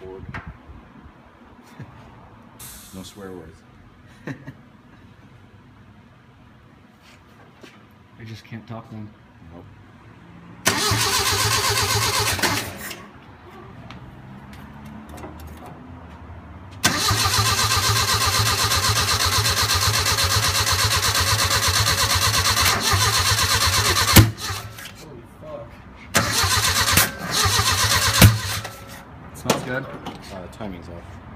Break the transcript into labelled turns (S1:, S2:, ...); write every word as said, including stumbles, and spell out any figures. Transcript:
S1: Ford. No swear words.
S2: I just can't talk then.
S1: Nope.
S2: Smells good.
S1: Uh, timing's off.